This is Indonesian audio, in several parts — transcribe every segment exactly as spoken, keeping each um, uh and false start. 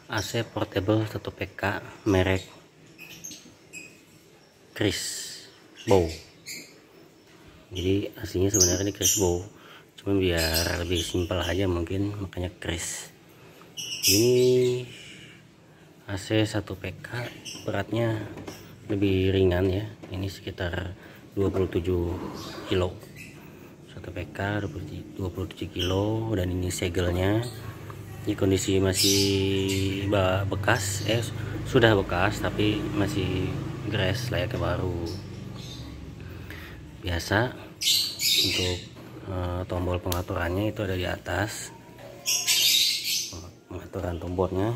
A C portable satu P K merek Chris Bow. Jadi aslinya sebenarnya ini Chris Bow, cuma biar lebih simpel aja mungkin makanya Chris. Ini A C satu P K, beratnya lebih ringan ya, ini sekitar dua puluh tujuh kilo. Satu P K dua puluh tujuh kilo, dan ini segelnya ini kondisi masih bekas, eh sudah bekas tapi masih gres layaknya baru. Biasa untuk uh, tombol pengaturannya itu ada di atas, pengaturan tombolnya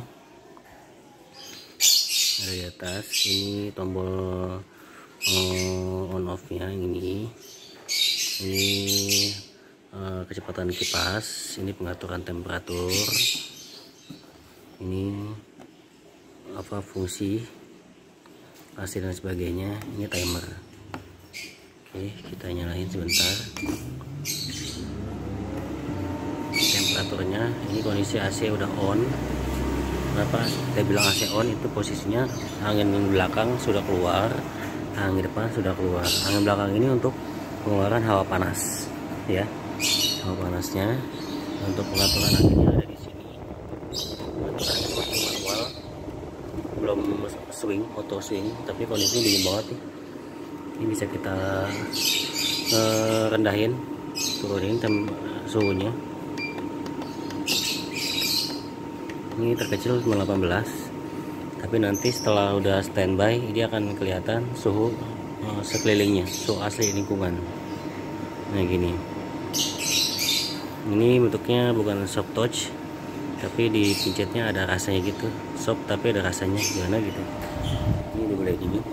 ada di atas. Ini tombol uh, on off nya, ini ini uh, kecepatan kipas, ini pengaturan temperatur, ini apa fungsi A C dan sebagainya, ini timer. Oke, kita nyalain sebentar. Temperaturnya, ini kondisi A C udah on. Kenapa kita bilang A C on? Itu posisinya angin belakang sudah keluar, angin depan sudah keluar. Angin belakang ini untuk pengeluaran hawa panas ya, hawa panasnya. Untuk pengaturan anginnya ada di sini, pengaturan seperti manual, belum swing, auto swing, tapi kondisinya dingin banget nih. Ini bisa kita uh, rendahin, turunin tem suhunya. Ini terkecil cuma delapan belas, tapi nanti setelah udah standby dia akan kelihatan suhu uh, sekelilingnya, suhu asli lingkungan. Nah gini, ini bentuknya bukan soft touch, tapi di pincetnya ada rasanya gitu, soft tapi ada rasanya gimana gitu. Ini dimulai gini.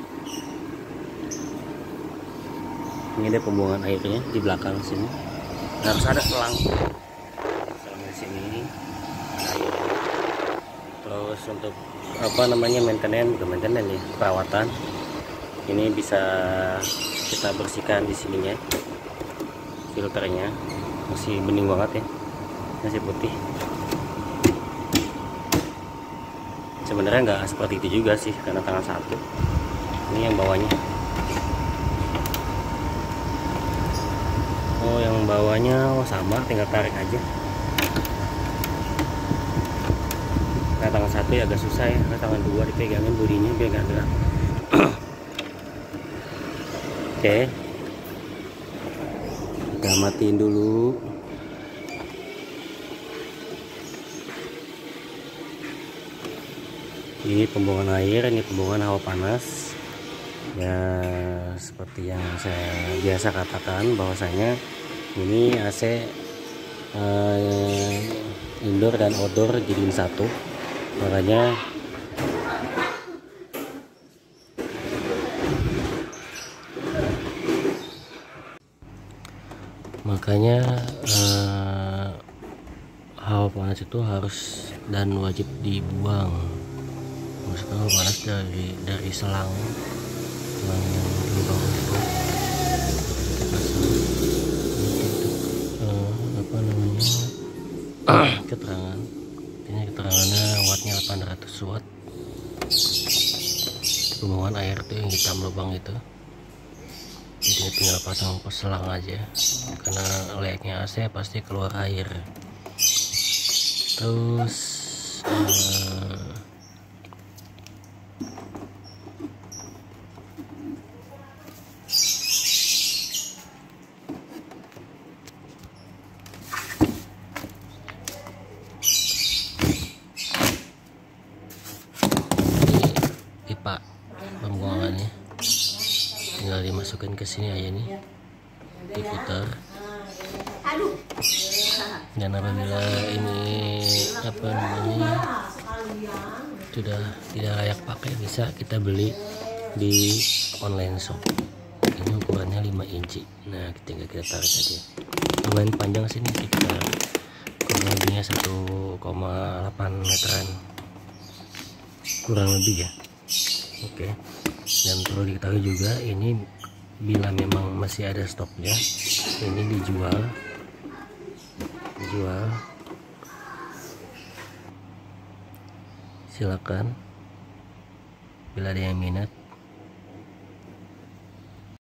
Ini ada pembuangan airnya di belakang sini, harus ada selang di sini air. Terus untuk apa namanya maintenance, bukan maintenance ya, perawatan, ini bisa kita bersihkan di sininya. Filternya masih bening banget ya, masih putih. Sebenarnya nggak seperti itu juga sih, karena tangan satu. Ini yang bawahnya. Oh, yang bawahnya oh sama, tinggal tarik aja. Nah, tangan satu ya agak susah ya, karena tangan dua dipegangin bodinya biar gak gerak. Oke, kita matiin dulu. Ini pembuangan air, ini pembuangan hawa panas. Ya seperti yang saya biasa katakan, bahwasanya ini A C eh, indoor dan outdoor jadiin satu, makanya makanya eh, hawa panas itu harus dan wajib dibuang. Maksudnya hawa panas dari dari selang selang yang di bawah itu. Apa namanya keterangan, ini keterangannya wattnya delapan ratus watt. Pembuangan air itu yang hitam lubang itu, jadi tinggal pasang selang aja, karena layaknya A C pasti keluar air. Terus eh, pipa pembuangannya tinggal dimasukin ke sini aja nih, diputar. Dan apabila ini apa namanya sudah tidak layak pakai, bisa kita beli di online shop. Ini ukurannya lima inci. Nah, tinggal kita tarik aja. Lumayan panjang sini, sekitar kurang lebihnya satu koma delapan meteran kurang lebih ya. Oke, dan perlu diketahui juga, ini bila memang masih ada stoknya, ini dijual dijual silakan bila ada yang minat.